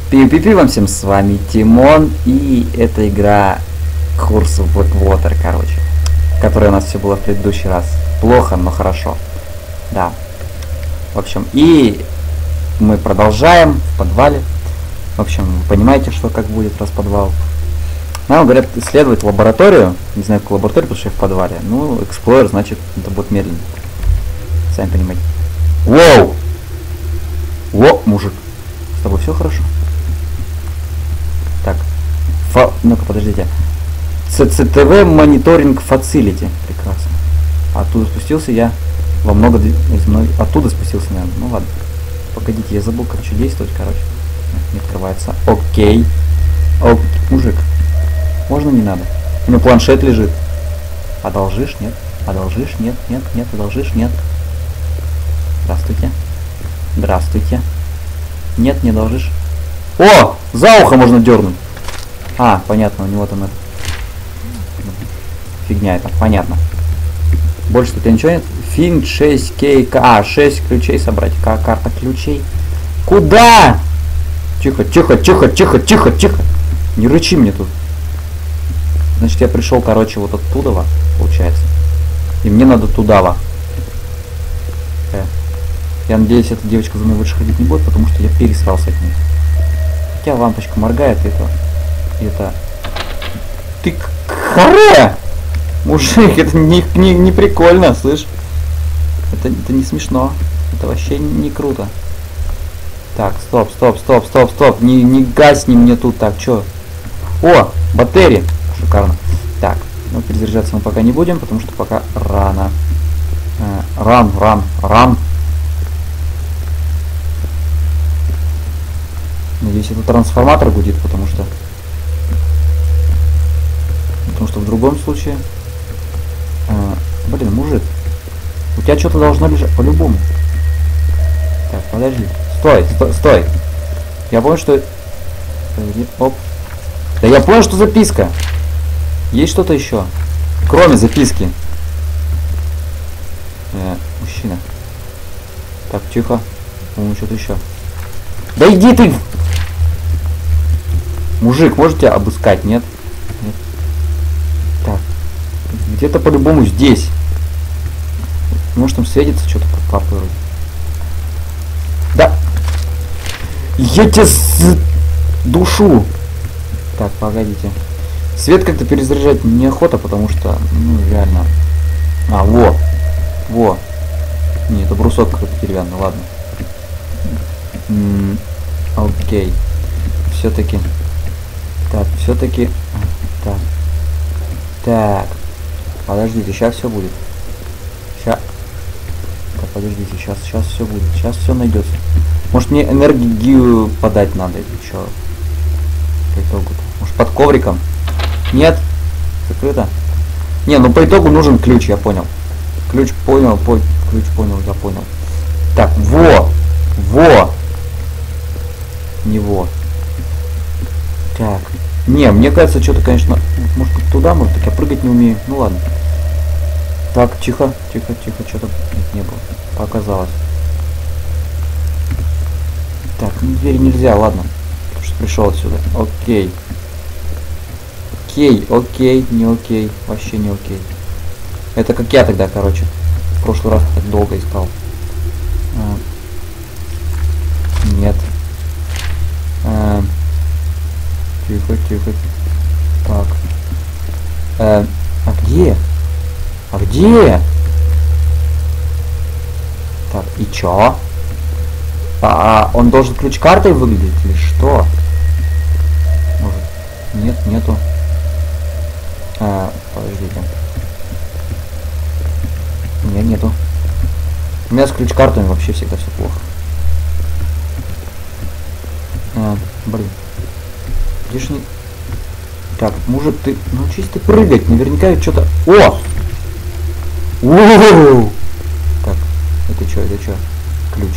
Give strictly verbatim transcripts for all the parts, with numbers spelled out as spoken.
Пи-пи-пи вам всем, с вами Тимон, и это игра Curse of Blackwater, короче, которая у нас все было в предыдущий раз. Плохо, но хорошо. Да. В общем, и мы продолжаем в подвале. В общем, вы понимаете, что как будет, раз подвал. Нам говорят исследовать лабораторию. Не знаю, какую лабораторию, потому что я в подвале. Ну, Explorer, значит, это будет медленно. Сами понимаете. Воу! Во, мужик. С тобой все хорошо? Так. Фа... Ну-ка, подождите. си си ти ви мониторинг фацилити. Прекрасно. Оттуда спустился я во много... из мной... Оттуда спустился, наверное. Ну ладно. Погодите, я забыл, как что действовать, короче. Не открывается. Окей. Окей. Мужик. Можно, не надо? У меня планшет лежит. Одолжишь? Нет. Одолжишь? Нет. Нет. Нет. Одолжишь? Нет. Здравствуйте. Здравствуйте. Нет, не должишь. О! За ухо можно дернуть. А, понятно, у него там это... Фигня это, понятно. Больше тут ничего нет. Финт шесть кей... А, шесть ключей собрать. К карта ключей. Куда? Тихо, тихо, тихо, тихо, тихо, тихо. Не рычи мне тут. Значит, я пришел, короче, вот оттуда, получается. И мне надо туда. Э. Я надеюсь, эта девочка за мной больше ходить не будет, потому что я пересрался от ней. Хотя лампочка моргает, это... Это... Ты харе! Мужик, это не, не, не прикольно, слышь? Это, это не смешно. Это вообще не круто. Так, стоп, стоп, стоп, стоп, стоп. Не, не гасни мне тут, так, чё? О, батарея. Шикарно. Так, ну перезаряжаться мы пока не будем, потому что пока рано. Э, ран, ран, ран. Надеюсь, это трансформатор гудит, потому что... Потому что в другом случае... А, блин, мужик. У тебя что-то должно лежать по-любому. Так, подожди. Стой, стой, стой. Я понял, что... Оп. Да я понял, что записка. Есть что-то еще? Кроме записки. Э, мужчина. Так, тихо. По-моему, что-то еще. Да иди ты! Мужик, можете обыскать, нет? Нет. Так. Где-то по-любому здесь. Может там светится что-то по папы. Да! Я тебя с... душу! Так, погодите. Свет как-то перезаряжать неохота, потому что, ну, реально... А, во! Во! Не, это брусок какой-то деревянный, ладно. М-м, окей. Все-таки... Так, все-таки... Так. Так. Подождите, сейчас все будет. Сейчас. Так, подождите, сейчас, сейчас все будет. Сейчас все найдется. Может мне энергию подать надо или что? По итогу-то. Может под ковриком? Нет? Закрыто? Не, ну по итогу нужен ключ, я понял. Ключ понял, по... ключ понял, я понял. Так, во! Во! Не во. Так. Не, мне кажется, что-то, конечно, может быть туда, может, так я прыгать не умею. Ну ладно. Так, тихо, тихо, тихо, что-то не было. Показалось. Так, ну двери нельзя, ладно. Потому что пришел отсюда. Окей. Окей, окей, не окей. Вообще не окей. Это как я тогда, короче. В прошлый раз так долго искал. А. Нет. А. Тихо, тихо. Так. Э, а где? А где? Так, и чё? А, а он должен ключ-картой выглядеть или что? Может. Нет, нету. А, подождите. Нет, нету. У меня с ключ-картами вообще всегда все плохо. А, блин. Где ж не... Так, мужик, ты научись ты прыгать, наверняка что-то... О! Воу! Так, это что, это что? Ключ.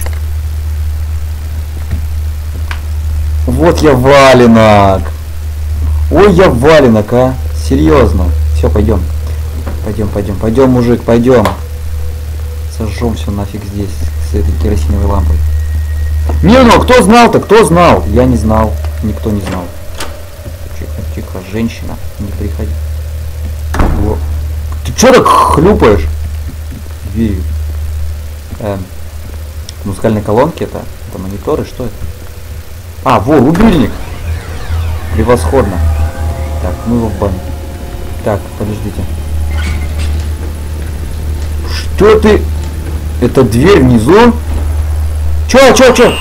Вот я валенок! Ой, я валенок, а! Серьезно. Все, пойдем. Пойдем, пойдем, пойдем, мужик, пойдем. Сожжем все нафиг здесь с этой керосиновой лампой. Не, ну кто знал-то? Кто знал? Я не знал. Никто не знал. Тихо, тихо, женщина, не приходи. Во. Ты чё так хлюпаешь? Дверью. Эм, музыкальные колонки это, это мониторы, что это? А, во, рубильник. Превосходно. Так, мы его в баню. Так, подождите. Что ты? Это дверь внизу? Чё, чё, чё?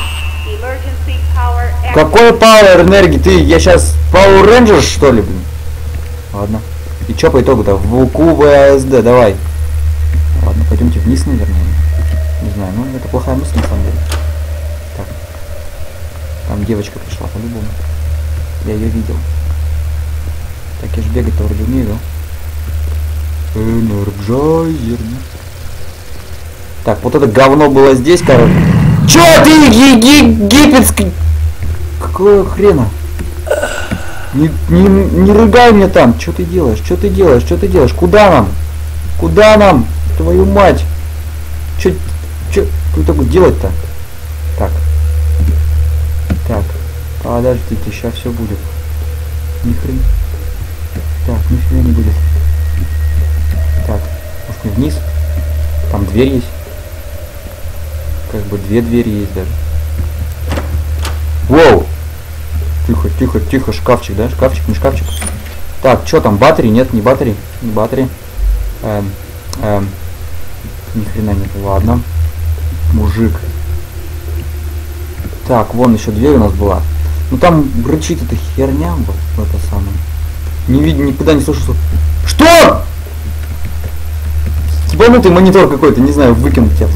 Какой Power энергии? Ты, я сейчас Power Rangers, что ли, блин? Ладно. И чё по итогу-то? В ку вэ а эс дэ, давай. Ладно, пойдемте вниз, наверное. Не знаю, ну это плохая мысль на самом деле. Так. Там девочка пришла по-любому. Я ее видел. Так, я же бегать-то вроде умею, да? Энерджайзер. Так, вот это говно было здесь, короче. Чё ты, египетский? Какого хрена? Не, не, не рыгай мне там. Что ты делаешь? Что ты делаешь? Что ты делаешь? Куда нам? Куда нам? Твою мать. Что что ты такое делать-то? Так. Так. Подождите, сейчас все будет. Ни хрена. Так, нифига не будет. Так. Может мне вниз? Там дверь есть. Как бы две двери есть даже. Воу! Тихо, тихо, тихо, шкафчик, да? Шкафчик, не шкафчик. Так, что там, батареи? Нет, не батареи. Не батареи. Эм, эм. Ни хрена нет. Ладно. Мужик. Так, вон еще дверь у нас была. Ну там рычит эта херня, вот это самое. Не видно, никуда не слышу. Что? Ебанутый монитор какой-то, не знаю, выкинуть тебя.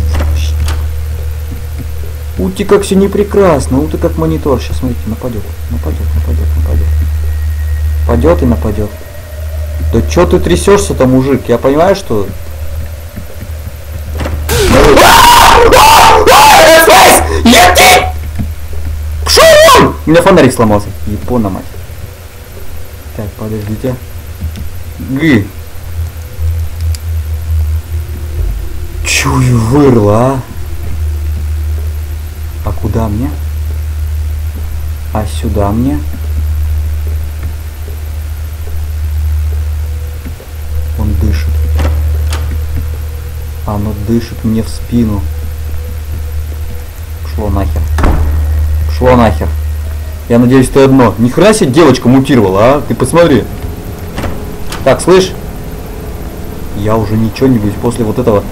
У ты как все не прекрасно, у ты как монитор. Сейчас смотрите, нападет, нападет, нападет, нападет. Падет и нападет. Да чё ты трясешься-то, мужик? Я понимаю, что. У меня фонарик сломался. Япона, мать. Так, подождите. Г. Чую, вырла, а? А куда мне? А сюда мне? Он дышит. Оно дышит мне в спину. Шло нахер. Шло нахер. Я надеюсь, ты одно. Ни хрена себе девочка мутировала, а? Ты посмотри. Так, слышь? Я уже ничего не боюсь после вот этого.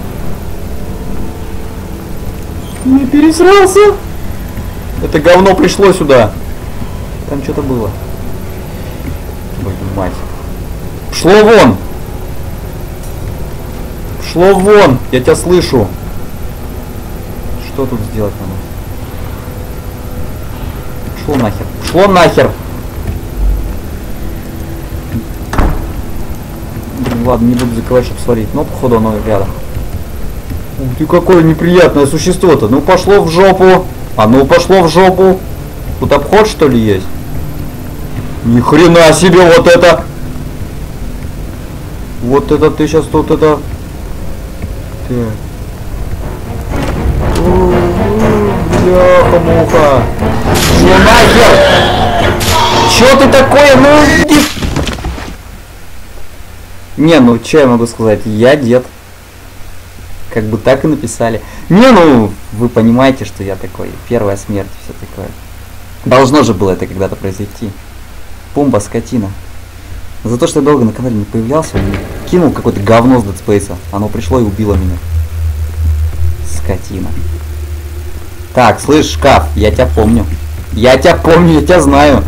Не пересрался. Это говно пришло сюда. Там что-то было. Блин, мать. Шло вон. Шло вон. Я тебя слышу. Что тут сделать надо? Шло нахер. Шло нахер. Блин, ладно, не буду закрывать, чтобы сварить. Но походу оно рядом. Ух ты, какое неприятное существо-то. Ну пошло в жопу. А ну пошло в жопу. Тут обход что ли есть? Ни хрена себе вот это. Вот это ты сейчас тут это. Так. Бляха-муха. Ну нахер. Чё ты такое? Ну иди. Не, ну что я могу сказать? Я дед. Как бы так и написали. Не, ну, вы понимаете, что я такой. Первая смерть, все такое. Должно же было это когда-то произойти. Пумба, скотина. За то, что я долго на канале не появлялся, он кинул какое-то говно с Dead Space. Оно пришло и убило меня. Скотина. Так, слышь, шкаф, я тебя помню. Я тебя помню, я тебя знаю.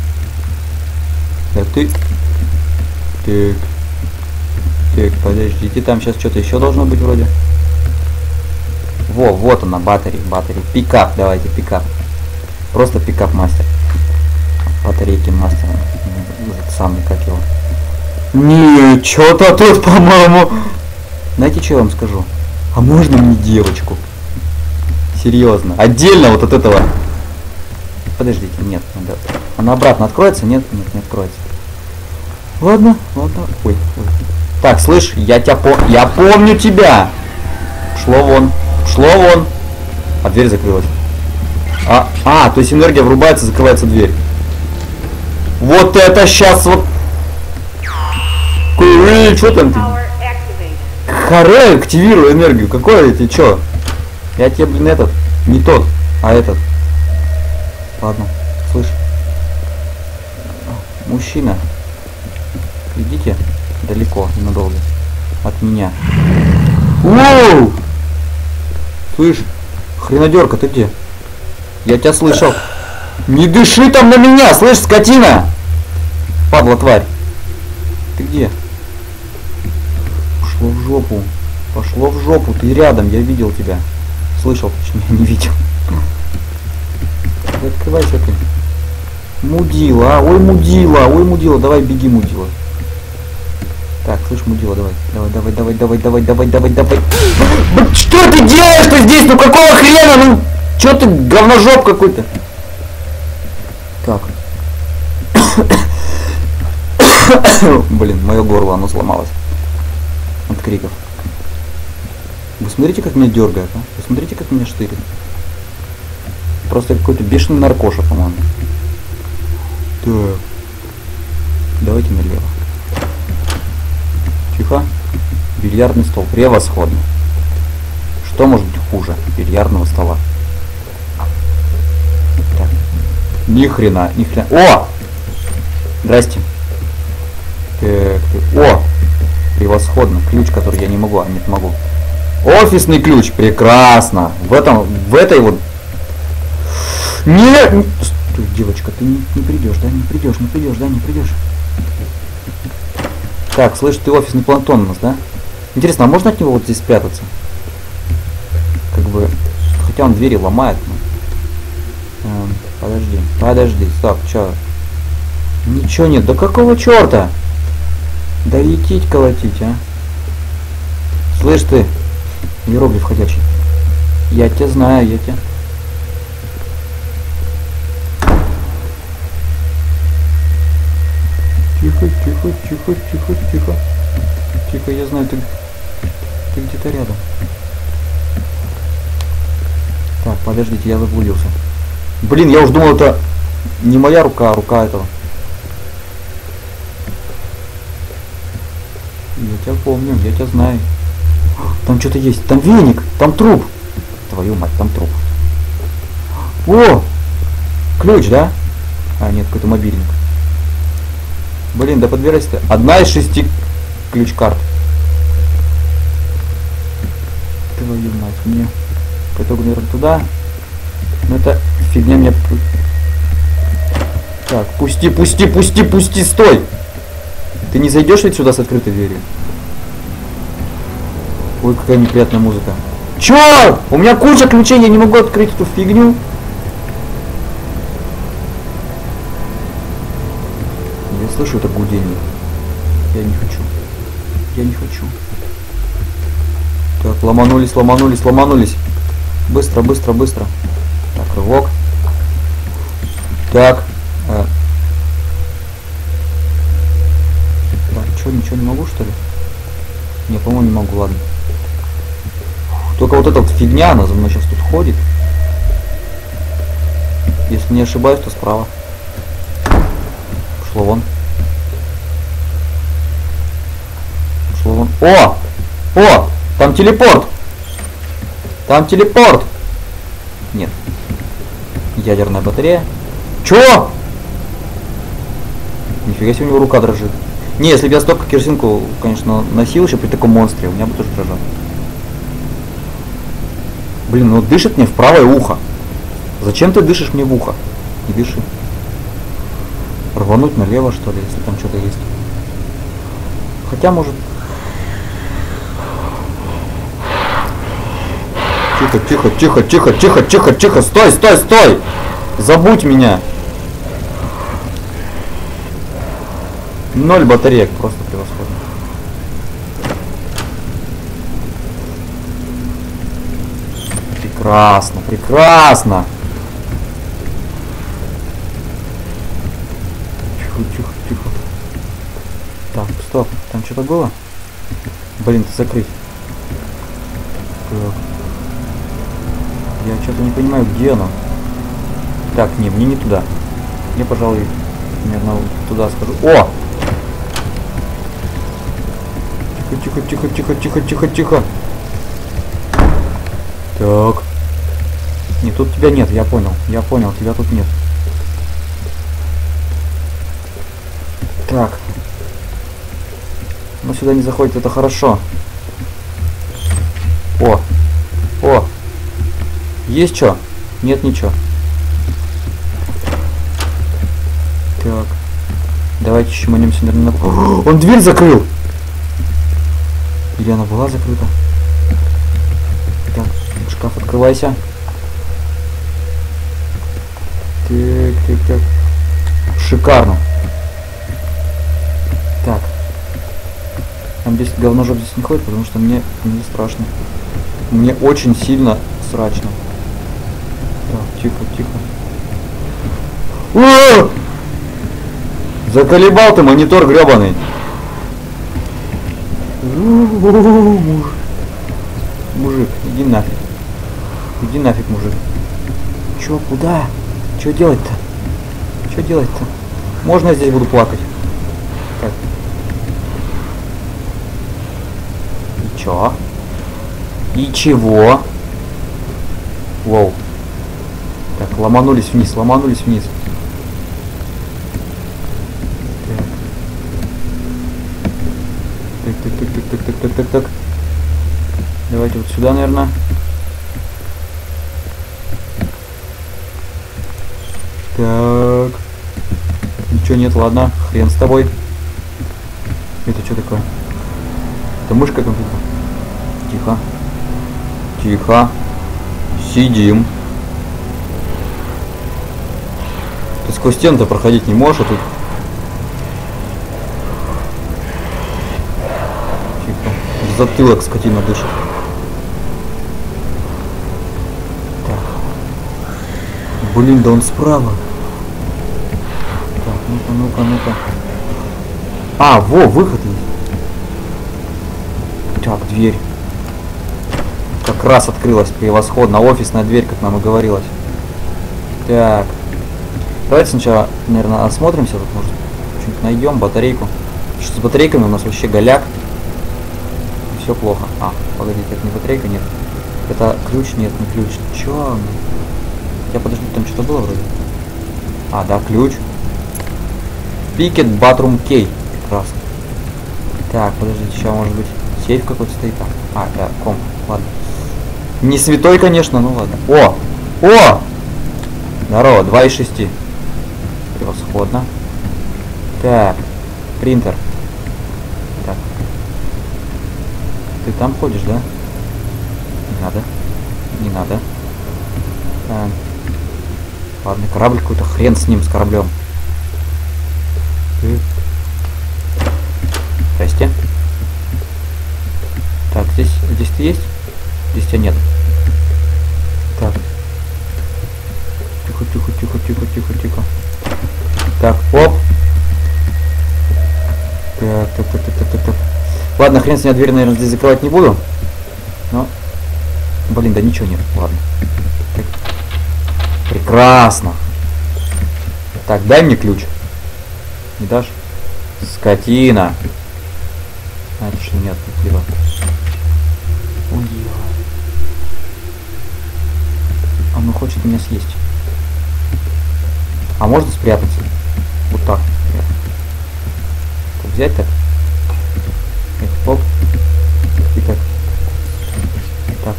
Да ты... Так. Так, подождите, там сейчас что-то еще должно быть вроде. Во, вот она, батарея, батарея. Пикап, давайте, пикап. Просто пикап мастер. Батарейки мастера. Этот самый, как его. Не, что-то тут, по-моему. Знаете, что я вам скажу? А можно мне девочку? Серьезно. Отдельно вот от этого. Подождите, нет, надо. Она обратно откроется? Нет, нет, не откроется. Ладно, ладно. Ой, ой. Так, слышь, я тебя по... Я помню тебя! Шло вон. Шло вон. А дверь закрылась. А, а, то есть энергия врубается, закрывается дверь. Вот это сейчас вот. Куры, что там ты? Харе, активирую энергию. Какой ты, чё? Я тебе, блин, этот. Не тот, а этот. Ладно, слышь. Мужчина. Идите далеко, ненадолго. От меня. Воу! Слышь, хренодерка, ты где? Я тебя слышал. Не дыши там на меня, слышь, скотина! Падла тварь. Ты где? Пошло в жопу. Пошло в жопу. Ты рядом, я видел тебя. Слышал, точнее, не видел. Открывайся ты. Мудила, ой, мудила, ой, мудила. Давай, беги, мудила. Так, слышь, мудила, давай. Давай, давай, давай, давай, давай, давай, давай, давай. Что ты делаешь-то здесь? Ну какого хрена? Ну, что ты, говножоп какой-то? Так. Блин, мое горло, оно сломалось. От криков. Вы смотрите, как меня дергает, а? Вы смотрите, как меня штырит. Просто какой-то бешеный наркоша, по-моему. Так. Давайте налево. Тихо. Бильярдный стол. Превосходно. Что может быть хуже бильярдного стола? Так. Ни хрена, ни хрена. О! Здрасте. Так, так. О! Превосходно. Ключ, который я не могу. А нет, могу. Офисный ключ. Прекрасно. В этом, в этой вот... Нет! Стой, девочка, ты не, не придешь, да? Не придешь, не придешь, да? Не придешь. Так, слышь, ты офисный планктон у нас, да? Интересно, а можно от него вот здесь спрятаться? Как бы... Хотя он двери ломает. Но... Эм, подожди, подожди, стоп, чё? Ничего нет, да какого черта? Да летить колотить, а? Слышь ты, иероглиф ходячий. Я тебя знаю, я тебя... Тихо, тихо, тихо, тихо, тихо. Тихо, я знаю, ты, ты где-то рядом. Так, подождите, я заблудился. Блин, я уж думал, это не моя рука, а рука этого. Я тебя помню, я тебя знаю. Там что-то есть, там веник, там труп. Твою мать, там труп. О! Ключ, да? А, нет, какой-то мобильник. Блин, да подбирайся-то. Одна из шести ключ-карт. Твою мать, мне по итогу, наверное, туда. Но это фигня меня... Так, пусти, пусти, пусти, пусти, стой! Ты не зайдешь ведь сюда с открытой дверью? Ой, какая неприятная музыка. Чё? У меня куча ключей, я не могу открыть эту фигню. Я слышу это гудение. Я не хочу. Я не хочу. Так, ломанулись, ломанулись, ломанулись. Быстро, быстро, быстро. Так, рывок. Так. Э. Так, что, ничего не могу, что ли? Не, по-моему, не могу, ладно. Только вот эта вот фигня, она за мной сейчас тут ходит. Если не ошибаюсь, то справа. Пошло вон. Пошло вон. О! О! Там телепорт! Там телепорт! Нет. Ядерная батарея. Чё? Нифига себе, у него рука дрожит. Не, если бы я столько керосинку, конечно, носил еще при таком монстре, у меня бы тоже дрожал. Блин, ну дышит мне в правое ухо. Зачем ты дышишь мне в ухо? Не дыши. Рвануть налево, что ли, если там что-то есть. Хотя, может... Тихо, тихо, тихо, тихо, тихо, тихо, тихо, стой, стой, стой! Забудь меня! Ноль батареек, просто превосходно. Прекрасно, прекрасно! Тихо, тихо, тихо. Так, стоп, там что-то было? Блин, закрыть. Так. Я что-то не понимаю, где оно. Так, не, мне не туда. Мне, пожалуй, наверное, туда скажу. О! Тихо, тихо, тихо, тихо, тихо, тихо. Так. Не, тут тебя нет, я понял. Я понял, тебя тут нет. Так. Ну сюда не заходит, это хорошо. О! О! Есть что? Нет ничего. Так. Давайте чманемся, наверное, на... О, он дверь закрыл! Или она была закрыта? Так, шкаф, открывайся. Так, так, так. Шикарно. Так. Там здесь говножоп здесь не ходит, потому что мне не страшно. Мне очень сильно срачно. Так, тихо, тихо. О! Заколебал ты, монитор гребаный. Мужик. Мужик, иди нафиг. Иди нафиг, мужик. Чё, куда? Чё делать-то? Чё делать-то? Можно я здесь буду плакать? Так. И чё? И чего? Воу. Так, ломанулись вниз, ломанулись вниз. Так. Так, так, так, так, так, так, так, так. Давайте вот сюда, наверное. Так. Ничего нет, ладно. Хрен с тобой. Это что такое? Это мышка компьютера. Тихо. Тихо. Сидим. Ты сквозь стену-то проходить не можешь, а тут... Тихо. Затылок скотина дышит. Так. Блин, да он справа. Так, ну-ка, ну-ка, ну-ка. А, во, выход есть. Так, дверь. Как раз открылась превосходно. Офисная дверь, как нам и говорилось. Так. Давайте сначала, наверное, осмотримся. Тут, может, что-нибудь найдем. Батарейку. Что с батарейками у нас вообще голяк. Все плохо. А, погодите, это не батарейка, нет. Это ключ, нет, не ключ. Чё? Я подожди, там что-то было вроде. А, да, ключ. Пикет Батрум Кей. Прекрасно. Так, подождите, сейчас может быть сейф какой-то стоит там. А, да, комп. Ладно. Не святой, конечно, ну ладно. О! О! Здорово, два из шести. Превосходно. Так. Принтер. Так. Ты там ходишь, да? Не надо. Не надо. Так. Ладно, корабль какой-то, хрен с ним, с кораблем. Здрасте. Так, здесь, здесь ты есть? Здесь тебя нет. Так. Тихо, тихо, тихо, тихо, тихо, тихо. Так, оп. Так, так, так, так, так, так. Ладно, хрен с ней, дверь, наверное, здесь закрывать не буду. Но... Блин, да ничего нет. Ладно. Так. Прекрасно. Так, дай мне ключ. Не дашь? Скотина. А, это что, нет, либо. Ой, оно хочет меня съесть. А можно спрятаться? Вот так. Так, взять так. Так, оп. И так. Так.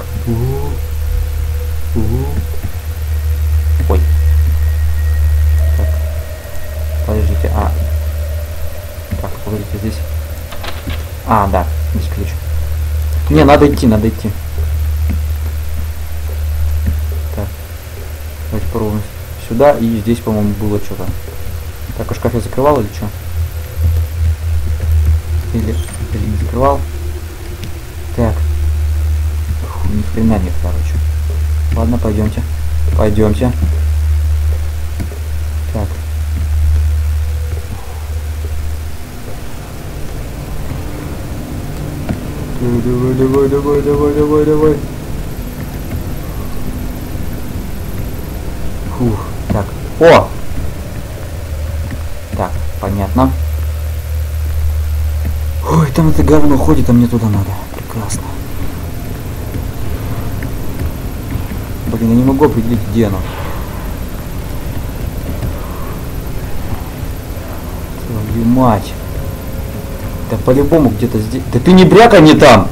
Ой. Так. Подождите, а. Так, погодите, здесь. А, да, здесь ключ. Не, надо идти, надо идти. Так. Давайте попробуем сюда. И здесь, по-моему, было что-то. Так, а шкаф я закрывал или что? Или, или не закрывал? Так. Фу, ни хрена нет, короче. Ладно, пойдемте. Пойдемте. Так. Давай, давай, давай, давай, давай, давай. Фух, так. О! Так, понятно. Ой, там это говно ходит, а мне туда надо. Прекрасно. Блин, я не могу определить, где оно. Твою мать. Да по-любому где-то здесь. Да ты не брякай не там!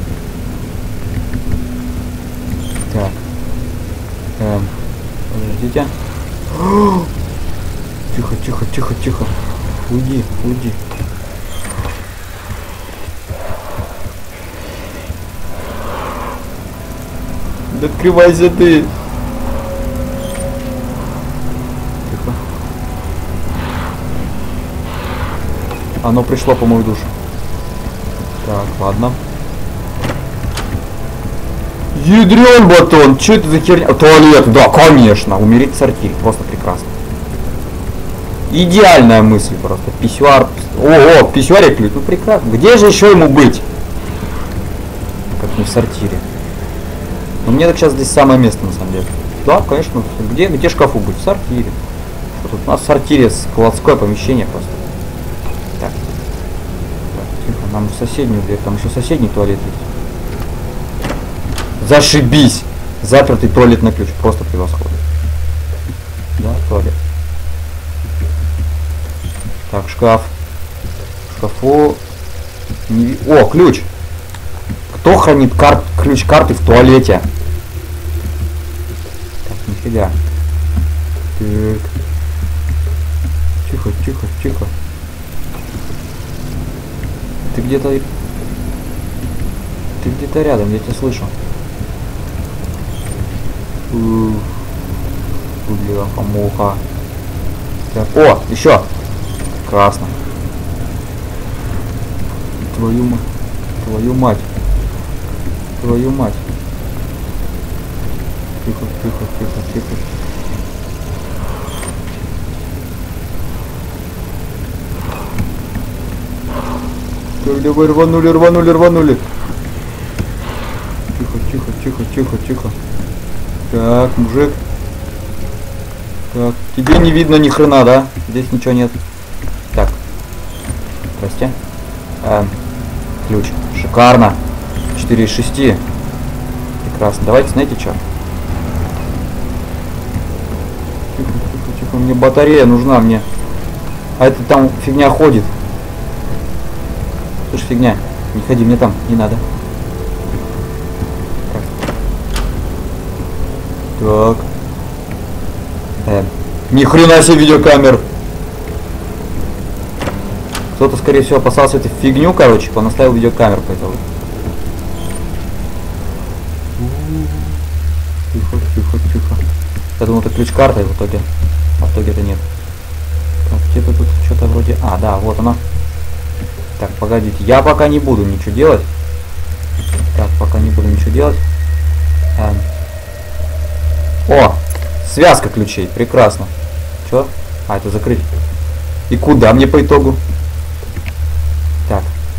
Так. Эм, подождите. Тихо, тихо, тихо, тихо. Уйди, уйди. Да открывайся ты. Тихо. Оно пришло по мою душу. Так, ладно. Ядрен батон, что это за херня? Туалет, да, конечно, умереть в сортире, просто прекрасно. Идеальная мысль просто, писсуар. О, о, в писсуаре ключ, ну прекрасно. Где же еще ему быть? Как не в сортире. Но мне так сейчас здесь самое место на самом деле. Да, конечно, где, где шкафу быть? В сортире. Что тут? У нас в сортире складское помещение просто. Так. Так, тихо, нам в соседнюю дверь, там еще соседний туалет есть. Зашибись! Запертый туалет на ключ. Просто превосходно. Да, туалет. Так, шкаф. В шкафу... Не... О, ключ! Кто хранит кар... ключ карты в туалете? Так, нифига. Так. Тихо, тихо, тихо. Ты где-то... Ты где-то рядом, я тебя слышу. Бляха-муха. Так, о, еще. Прекрасно. Твою мать. Твою мать. Твою мать. Тихо, тихо, тихо, тихо. Так, давай, рванули, рванули, рванули. Тихо, тихо, тихо, тихо, тихо. Так, мужик. Так, тебе не видно ни хрена, да? Здесь ничего нет. Так. Здрасте. Эм, ключ. Шикарно. четыре из шести. Прекрасно. Давайте, знаете что? Тихо, тихо, тихо. Мне батарея нужна, мне. А это там фигня ходит. Слушай, фигня. Не ходи, мне там не надо. Так. Э, ни хрена себе видеокамер. Кто-то, скорее всего, опасался эту фигню, короче, понаставил видеокамеру по этому. Тихо, тихо, тихо. Я думал, это ключ-карта, и в итоге. А в итоге это нет. Так, где-то тут что-то вроде. А, да, вот оно. Так, погодите. Я пока не буду ничего делать. Так, пока не буду ничего делать. Эм. О! Связка ключей. Прекрасно. Чё? А, это закрыть. И куда мне по итогу? Так.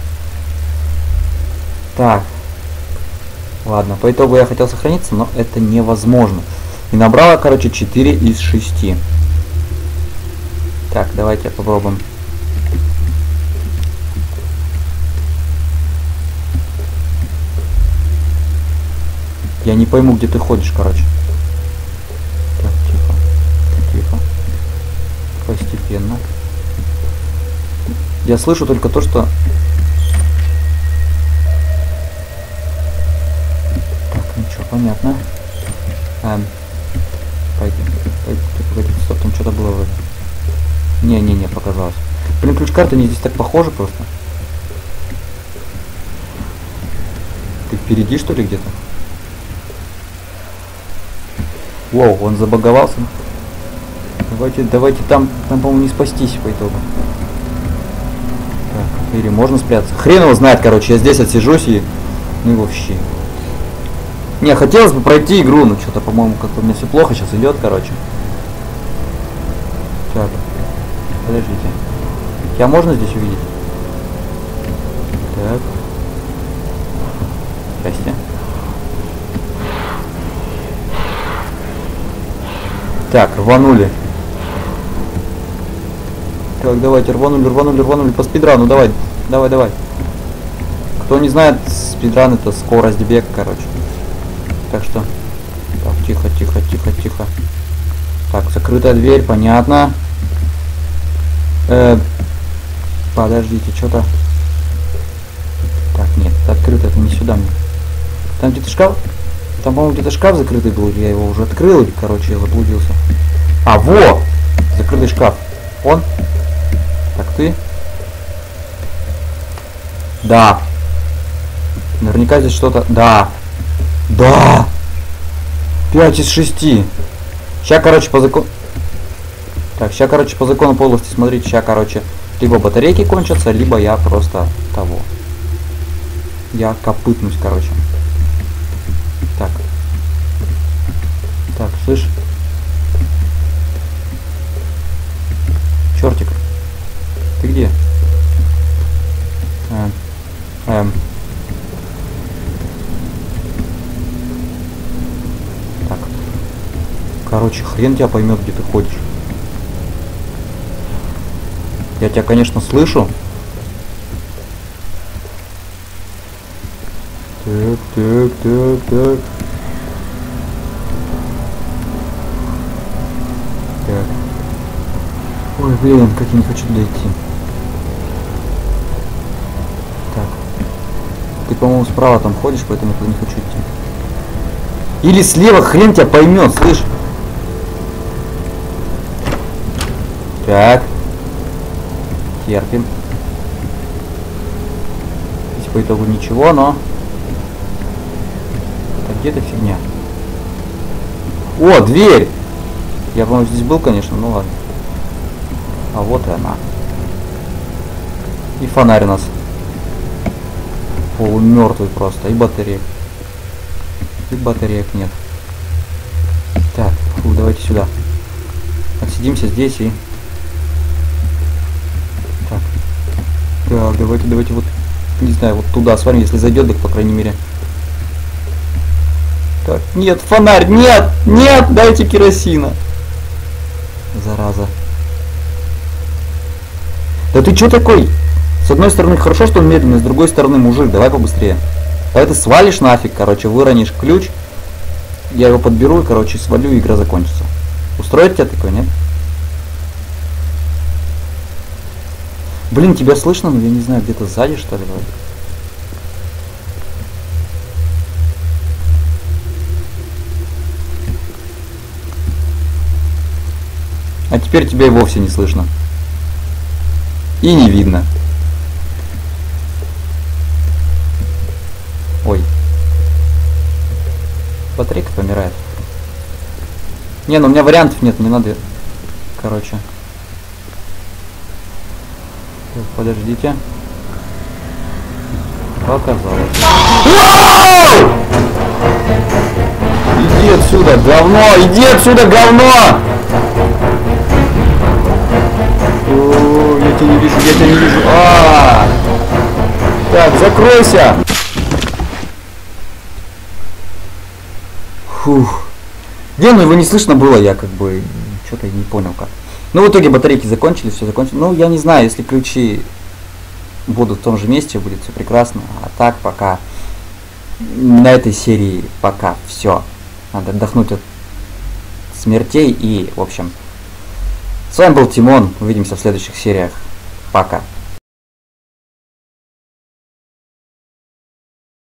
Так. Ладно, по итогу я хотел сохраниться, но это невозможно. И набрала, короче, четыре из шести. Так, давайте попробуем. Я не пойму, где ты ходишь, короче. Так, тихо. Тихо. Постепенно. Я слышу только то, что... Так, ничего, понятно. Эм. Пойдем. Пойдем. Погоди, стоп, там что-то было вроде. Не-не-не, показалось. Блин, ключ-карты не здесь так похожи просто. Ты впереди, что ли, где-то? Воу, он забаговался. Давайте, давайте там, там, по-моему, не спастись по итогу. Так, или можно спрятаться. Хрен его знает, короче, я здесь отсижусь и... Ну и вообще. Не, хотелось бы пройти игру, но что-то, по-моему, как-то у меня все плохо сейчас идет, короче. Так, подождите. Тебя можно здесь увидеть? Так. Здрасте. Так, рванули. Так, давайте, рванули, рванули, рванули по спидрану, давай, давай, давай. Кто не знает, спидран это скорость бег, короче. Так что, так, тихо, тихо, тихо, тихо. Так, закрытая дверь, понятно. Э, подождите, что-то. Так, нет, это открыто, это не сюда мне. Там где-то шкаф? Там, по-моему, где-то шкаф закрытый был, я его уже открыл, и, короче, я заблудился. А, во! Закрытый шкаф. Он? Так, ты? Да. Наверняка здесь что-то... Да. Да! пять из шести. Сейчас, короче, по закону... Так, сейчас, короче, по закону полости, смотрите, сейчас, короче, либо батарейки кончатся, либо я просто того. Я копытнусь, короче. Так. Так, слышь? Чертик. Ты где? Эм. Эм. Так. Короче, хрен тебя поймет, где ты ходишь. Я тебя, конечно, слышу. Так, так, так, так. Так. Ой, блин, как я не хочу туда идти. Так. Ты, по-моему, справа там ходишь, поэтому я туда не хочу идти. Или слева, хрен тебя поймет, слышь? Так. Терпим. Здесь по итогу ничего, но... Так, где эта фигня? О, дверь! Я, по-моему, здесь был, конечно, ну ладно. А вот и она. И фонарь у нас. Полумертвый просто. И батареек. И батареек нет. Так, фу, давайте сюда. Отсидимся здесь и... Так. Так, давайте, давайте вот... Не знаю, вот туда с вами, если зайдет, так, по крайней мере. Так, нет, фонарь, нет, нет, дайте керосина. Зараза. Да ты чё такой? С одной стороны хорошо, что он медленный, с другой стороны мужик, давай побыстрее. Давай ты свалишь нафиг, короче, выронишь ключ. Я его подберу и, короче, свалю, и игра закончится. Устроит тебя такой, нет? Блин, тебя слышно, но я не знаю, где-то сзади, что ли, вроде. А теперь тебя и вовсе не слышно. И не видно. Ой. Батарейка помирает. Не, ну у меня вариантов нет, не надо. Короче. Так, подождите. Показалось. Иди отсюда, говно! Иди отсюда, говно! О, я тебя не вижу, я тебя не вижу. А, -а, а Так, закройся! Фух. Где, ну его не слышно было, я как бы что-то не понял как. Ну, в итоге батарейки закончились, все закончилось. Ну, я не знаю, если ключи будут в том же месте, будет все прекрасно. А так пока на этой серии пока все. Надо отдохнуть от смертей и, в общем, с вами был Тимон. Увидимся в следующих сериях. Пока.